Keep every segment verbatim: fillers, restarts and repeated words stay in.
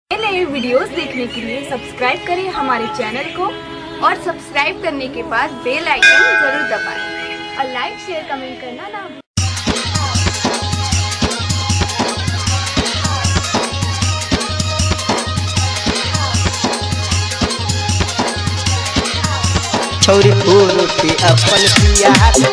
नए नए वीडियोस देखने के लिए सब्सक्राइब करें हमारे चैनल को और सब्सक्राइब करने के बाद बेल आइकन जरूर दबाएं और लाइक शेयर कमेंट करना ना भूलें। छोरी फूरुटी अपन पिया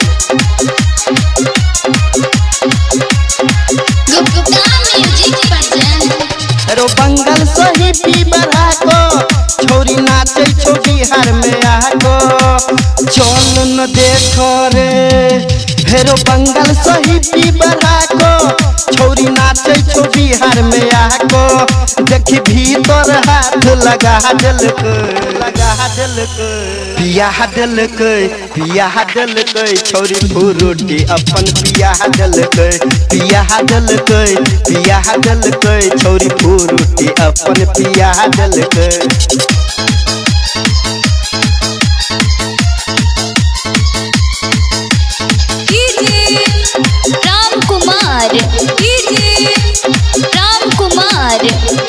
रो बंगल सही पी बढ़ा को छोरी नाचे छो बिहार में आको चल न देखो रे हेरो बंगल सही पी बढ़ा को छोरी नाचे छो बिहार में आको देखी भीतर हाथ लगा दिल को लगा दिल को पिया दिल को पिया दिल को छोरी फूरुटी अपन पिया दिल को पिया दिल को पिया दिल को छोरी फूरुटी अपन पिया दिल को राम कुमार राम कुमार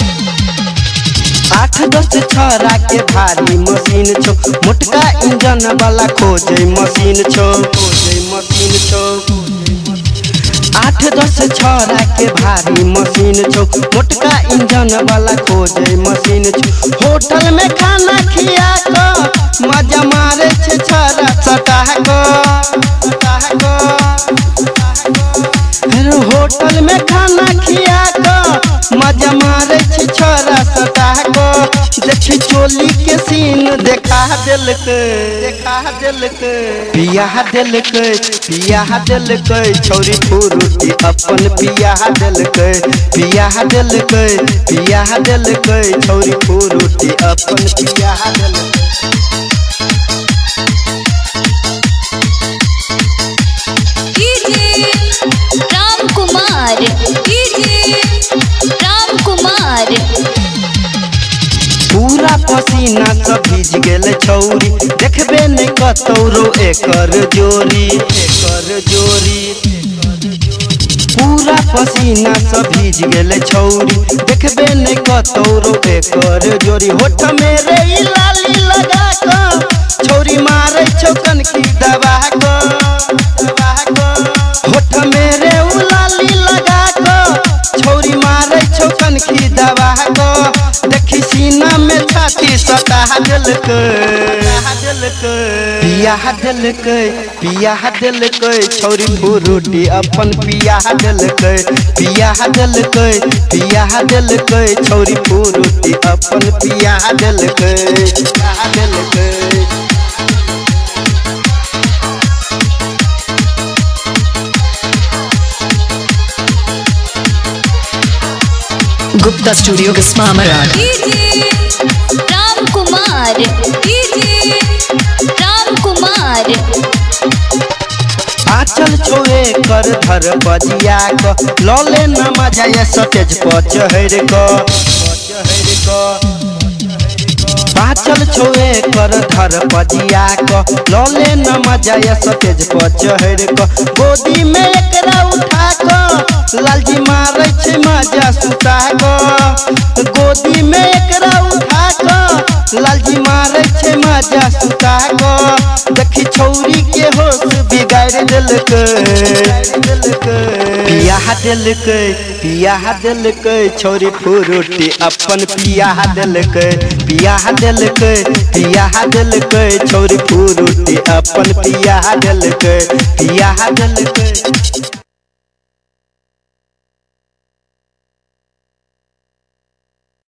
आठ दस छरा के भारी मशीन छो मोटका इंजन वाला खोजे मशीन छो खोजे मशीन छो आठ दस छरा के भारी मशीन छो मोटका इंजन वाला खोजे मशीन छो होटल में खाना खिया को मजा मारे छे छरा सटा को सटा को होटल में खाना खिया को मजा मारे छे छोरा सटा को देखी चोली के सीन देखा दिल के देखा दिल के पिया दिल के पिया दिल के छोरी फूरुटी अपन पिया दिल के पिया दिल के पिया दिल के छोरी फूरुटी अपन पिया दिल के राम कुमार राम कुमार पूरा पसीना सब भीज गेल छौरी देखबे नहीं कतौरो एकर जोरी एकर जोरी पूरा पसीना सब भीज गेल छौरी देखबे नहीं कतौरो एकर जोरी होठ में रे लाली लगा को छौरी मारे छौकन की दबा को दबा को होठ में रे लाली लगा को छौरी मारे छौकन की दबा को देखी सीना में छाती सटा दिल के पिया दिल के पिया दिल के छोरी फूरुटी अपन पिया दिल के पिया दिल के पिया दिल के छोरी फूरुटी अपन पिया दिल के पिया दिल के गुप्ता स्टूडियो किस्मा मराठ राम कुमार राम कुमार आचल छोए कर धर बजिया को लौले न मजा ये सतेज पर चढ़ को चढ़ को पाचल छोए कर धर बजिया को लौले न मजा ये सतेज पर चढ़ को गोदी में एकरा उठा को लालजी मारे छे मजा सुता को गोदी में एकरा उठा को लालजी मारे छे मजा सुता को देखी छौरी के होश बिगाड़ दिल के पिया दिल के पिया दिल के छोरी फूरुटी अपन पिया दिल के पिया दिल के पिया दिल के छोरी फूरुटी अपन पिया दिल के पिया दिल के।